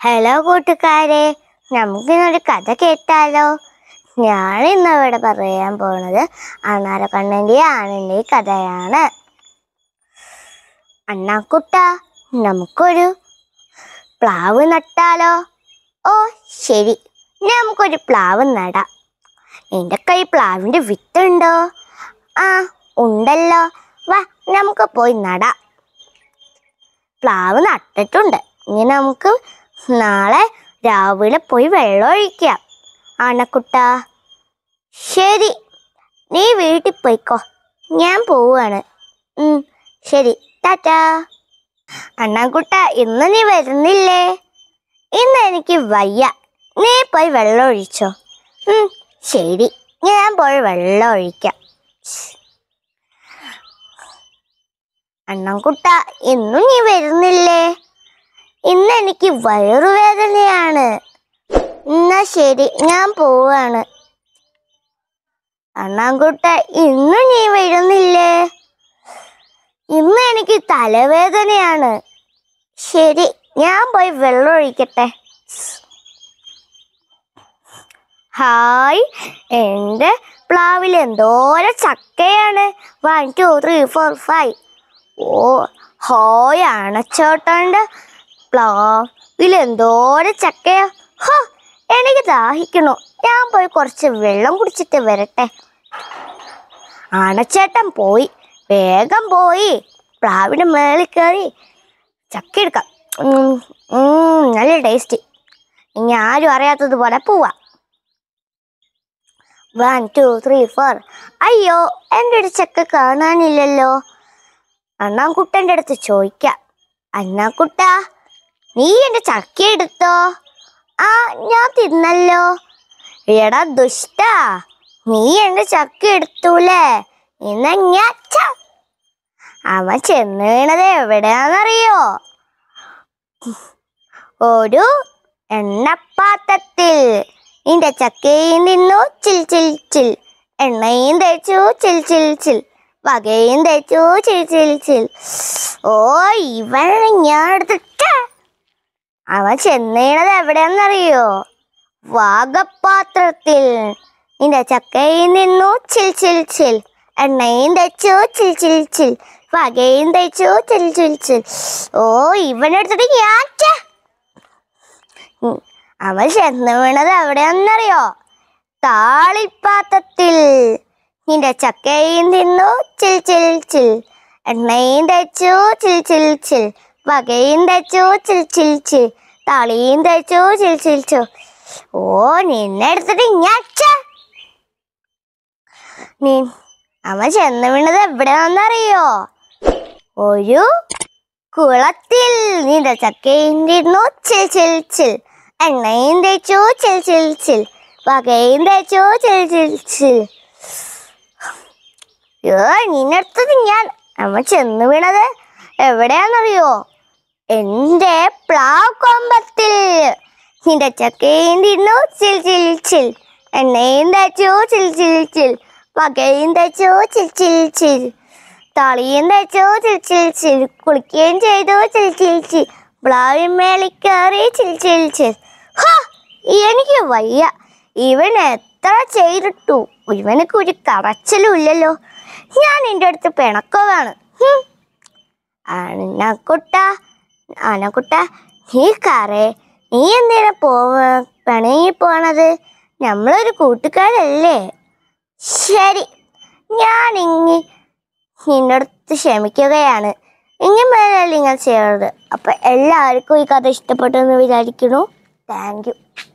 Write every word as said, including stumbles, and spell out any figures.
Hello കൂട്ടുകാരെ, നമുക്കിന്നൊരു കഥ കേട്ടാലോ? ഞാനിന്ന് ഇവിടെ പറയാൻ പോണത് അണ്ണാരക്കണ്ണൻ്റെ ആണിൻ്റെ കഥയാണ്. അണ്ണാക്കുട്ട, നമുക്കൊരു പ്ലാവ് നട്ടാലോ? ഓ ശരി, നമുക്കൊരു പ്ലാവ് നടാം. എൻ്റെ കൈ പ്ലാവിൻ്റെ വിത്തുണ്ടോ? ആ ഉണ്ടല്ലോ. വാ, നമുക്ക് പോയി നടാം. പ്ലാവ് നട്ടിട്ടുണ്ട്. ഇനി നമുക്ക് നാളെ രാവിലെ പോയി വെള്ളം ഒഴിക്കാം. ആനക്കുട്ട, ശരി, നീ വീട്ടിൽ പോയിക്കോ, ഞാൻ പോവാണ്. ഉം ശരി, ടാറ്റാ. അണ്ണാക്കുട്ട, ഇന്ന് നീ വരുന്നില്ലേ? ഇന്ന് എനിക്ക് വയ്യ, നീ പോയി വെള്ളം ഒഴിച്ചോ. ഉം ശരി, ഞാൻ പോയി വെള്ളം ഒഴിക്കാം. അണ്ണാക്കുട്ട, ഇന്നും നീ വരുന്നില്ലേ? ഇന്ന് എനിക്ക് വയറുവേദനയാണ്. എന്നാ ശരി, ഞാൻ പോവാണ്. അണ്ണാക്കുട്ട, ഇന്നും നീ വരുന്നില്ലേ? ഇന്ന് എനിക്ക് തലവേദനയാണ്. ശരി, ഞാൻ പോയി വെള്ളം ഒഴിക്കട്ടെ. ഹായ്, എൻ്റെ പ്ലാവിൽ എന്തോരം ചക്കയാണ്. One two three four five. ഓ ഹോയ്, അണച്ചോട്ടൻ്റെ പ്ലാവിൽ എന്തോരം ചക്കയാ. ഹോ, എനിക്ക് ദാഹിക്കണു. ഞാൻ പോയി കുറച്ച് വെള്ളം കുടിച്ചിട്ട് വരട്ടെ. അണച്ചേട്ടൻ പോയി, വേഗം പോയി പ്ലാവിൻ്റെ മേളിൽ കയറി ചക്ക എടുക്കാം. നല്ല ടേസ്റ്റ്. ഇനി ആരും അറിയാത്തതുപോലെ പോവാ. One two three four. അയ്യോ, എൻ്റെ ഒരു ചക്ക കാണാനില്ലല്ലോ. അണ്ണാക്കുട്ടൻ്റെ അടുത്ത് ചോദിക്കാം. അണ്ണാക്കുട്ട, നീ എൻ്റെ ചക്ക എടുത്തോ? ആ, ഞാൻ തിന്നല്ലോ. എടാ ദുഷ്ടാ, നീ എൻ്റെ ചക്ക എടുത്തൂലേ? ഇന്ന് ഞാൻ അവൻ ചെന്ന് വീണത് എവിടെയാണെന്നറിയോ? ഒരു എണ്ണപ്പാത്രത്തിൽ. നിന്റെ ചക്കയും തിന്നു ചിൽ ചിൽ ചിൽ, എണ്ണയും തേച്ചു ചിൽ ചിൽ ചിൽ, വകയും തേച്ചു ചിൽ ചിൽ ചിൽ. ഓ, ഇവൻ ഞാൻ എടുത്തിട്ട് അവൻ ചെന്നീണത് എവിടെയാണെന്നറിയോ? വാഗപാത്രത്തിൽ. നിന്റെ ചക്കയും നിന്നു ചിൽ ചിൽ ചിൽ, എണ്ണയും തേച്ചു ചിൽ ചിൽ ചിൽ, വകയും തേച്ചു ചിൽ ചിൽ ചിൽ. ഓ, ഇവനെടുത്തിട്ട് ഞാൻ അവൻ ചെന്ന് വീണത് എവിടെയാണെന്നറിയോ? താളിപ്പാത്രത്തിൽ. നിന്റെ ചക്കയും തിന്നു ചിൽ ചിൽ ചിൽ, എണ്ണയും തേച്ചു ചിൽ ചിൽ ചിൽ, വകയും തേച്ചു ചിൽ ചിൽ ചിൽ, താളിയും തേച്ചു ചിൽ ചിൽ ചിൽ. ഓ, നിന്നെ എടുത്തിട്ട് ഞാൻ നീ അവൻ ചെന്ന് വീണത് എവിടെയാണെന്നറിയോ? ഒരു കുളത്തിൽ. നിന്റെ ചക്കയും തിന്നു ചിൽ ചിൽ ചിൽ, എണ്ണയും തേച്ചു ചിൽ ചിൽ ചിൽ, വകയും തേച്ചു ചിൽ ചിൽ ചിൽ. ഏ നിന്നെടുത്തത് ഞാൻ അവൻ ചെന്ന് വീണത് എവിടെയാണെന്നറിയോ? എൻ്റെ പ്ലാവ് കൊമ്പത്തിൽ. നിന്റെ ചക്കയും തിന്നു ചിൽ ചിൽ ചിൽ, എണ്ണയും തേച്ചു ചിൽ ചിൽ ചിൽ, വകയും തേച്ചു ചിൽ ചിൽ ചിൽ, തളിയും തേച്ചു ചിൽ ചിൽ ചിൽ, കുളിക്കുകയും ചെയ്തു ചിൽ ചിൽ ചിൽ, പ്ലാവിൻ മേളിൽ കയറി ചിൽ ചിൽ ചിൽ. ഹോ, എനിക്ക് വയ്യ. ഇവൻ എത്ര ചെയ്തിട്ടു ഇവനക്ക് ഒരു കറച്ചിലും ഇല്ലല്ലോ. ഞാൻ എൻ്റെ അടുത്ത് പിണക്കമാണ്. അനക്കുട്ട, അനക്കുട്ട, നീ കറേ നീ എന്തിനാ പോവ പിണങ്ങി പോണത്? നമ്മളൊരു കൂട്ടുകാരല്ലേ? ശരി, ഞാൻ ഇങ്ങി നിൻ്റെ അടുത്ത് ക്ഷമിക്കുകയാണ്. ഇങ്ങനെ മേലെ ഇങ്ങനെ ചെയ്യരുത്. അപ്പം എല്ലാവർക്കും ഈ കഥ ഇഷ്ടപ്പെട്ടു എന്ന് വിചാരിക്കുന്നു. Thank U.